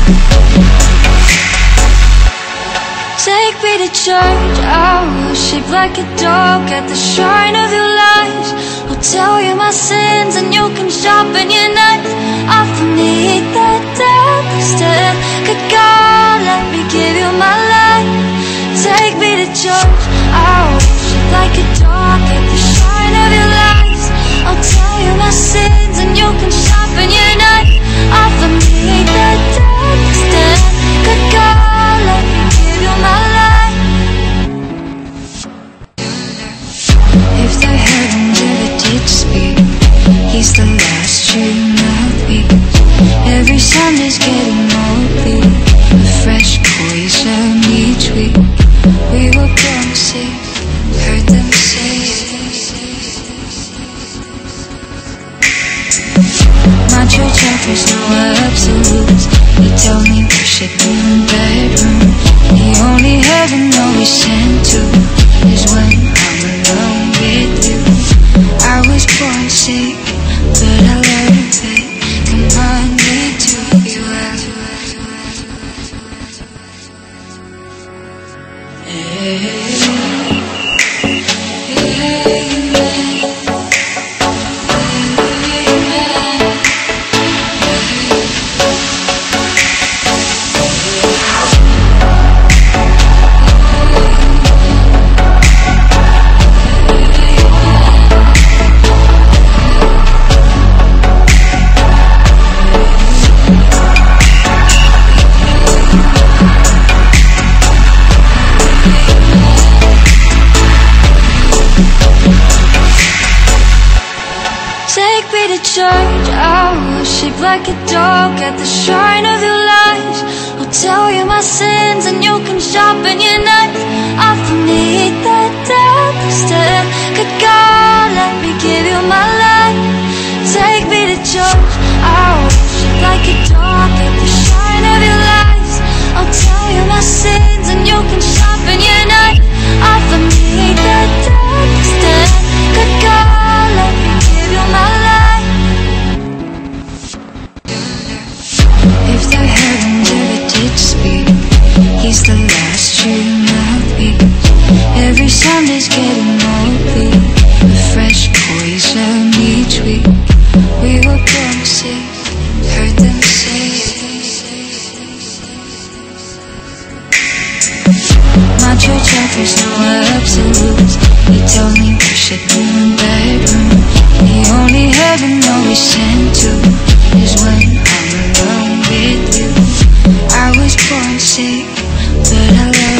Take me to church, I worship like a dog at the shrine of your lies. I'll tell you my sins and you can sharpen your knife. Offer me that devil's good God, let me give you my life. Take me to church, I worship like a dog at the shrine of your lies. I'll tell you my sins and you can sharpen your knife. Offer me that devil's good God, let me give you my life. If the heavens ever did speak, he's the last true mouthpiece. Every Sunday's getting more bleak, a fresh poison each week. We were born to see, heard them say. My church offers no absolutes. He told me worship in the bedroom. The only heaven I'll be sent to is when I'm alone with you. I was born sick, but I learned that. Come on, me to you out. Church, I worship like a dog at the shrine of your lies. I'll tell you my sins and you can sharpen your knife. Offer me that devil's good God, let me give you my life. Take me to church, I worship like a dog at the shrine of your lies. I'll tell you my sins and you can sharpen your knife. Offer me that devil's good God, let me give you my life. If the heavens ever did speak, he's the last true mouthpiece. Every Sunday's getting more bleak, a fresh poison each week. We were born to see, heard them say. My church offers no absolutes. He told me worship in the bedroom. The only heaven I'll be sent to is when I'm alone with you. I was born sick, but I love